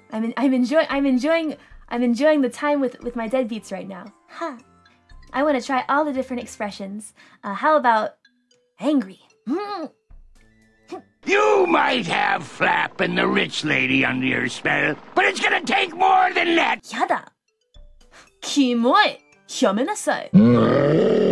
I'm enjoying the time with my deadbeats right now. Ha! I want to try all the different expressions. How about angry? You might have Flap and the rich lady under your spell, but it's gonna take more than that. やだ。キモい。やめなさい。